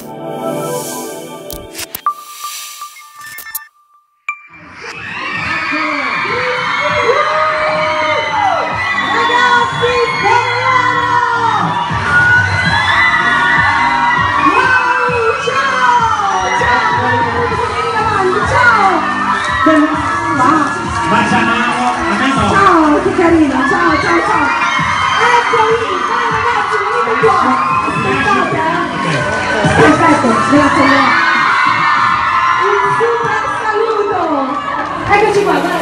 Ciao, che carino, ciao. Eccoli, dai ragazzi, venite qua. Aspettate, perfetto, grazie. Un super saluto. Eccoci qua,